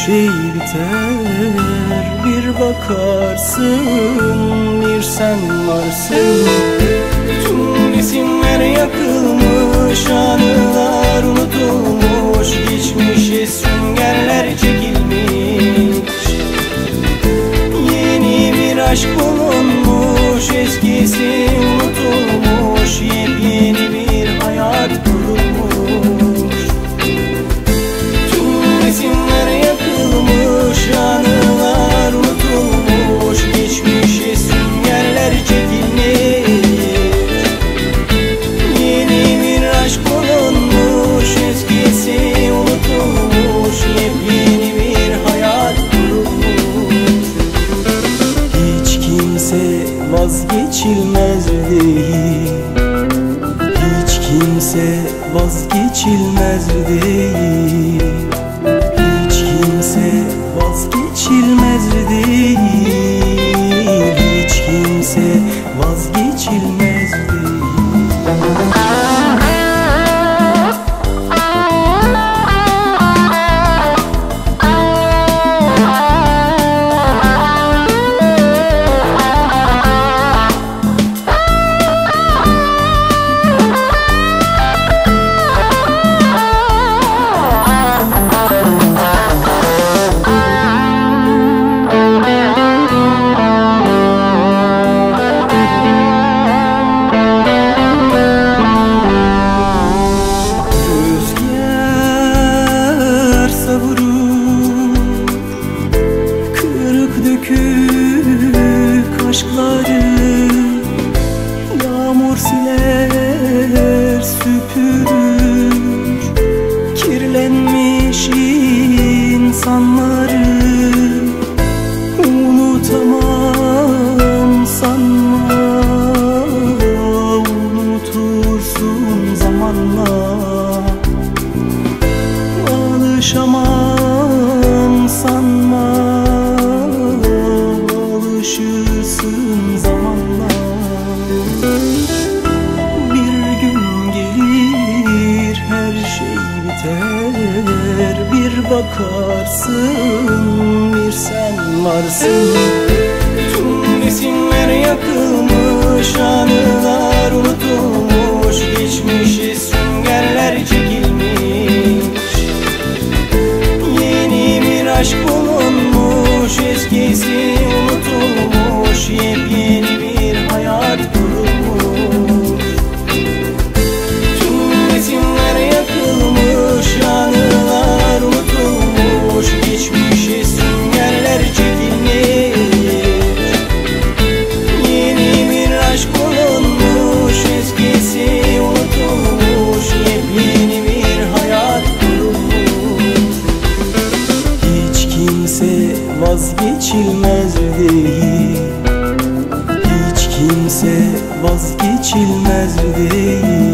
şey biter, bir bakarsın bir sen varsın. Tüm resimler yakılmış, anılar unutulmuş, geçmişe süngerler çekilmiş. Yeni bir aşk bulunmuş, eskisi unutulmuş, yepyeni bir hayat kurulmuş. Tüm resimler yakılmış, anılar unutulmuş, geçmişe süngerler çekilmiş. Yeni bir aşk bulunmuş, eskisi unutulmuş, yepyeni bir hayat kurulmuş. Hiç kimse vazgeçilmez değil, hiç kimse vazgeçilmez değil, hiç kimse vazgeçilmez değil, hiç kimse vazgeçilmez değil. Kırık dökük aşkları yağmur siler süpürür, kirlenmiş insanları unutamam sanma, unutursun zamanla. Alışamam sanma, alışırsın zamanla. Bir gün gelir her şey biter, bir bakarsın bir sen varsın. Tüm resimler yakılmış, anılar unutulmuş, geçmişe süngerler çekilmiş. Yeni bir aşk bulunmuş, eskisi unutulmuş, yepyeni bir hayat kurulmuş. Tüm resimler yakılmış, anılar unutulmuş, geçmişe süngerler çekilmiş. Yeni bir aşk bulunmuş, eskisi unutulmuş, yepyeni bir hayat kurulmuş. Hiç kimse vazgeçilmez değil, hiç kimse vazgeçilmez değil.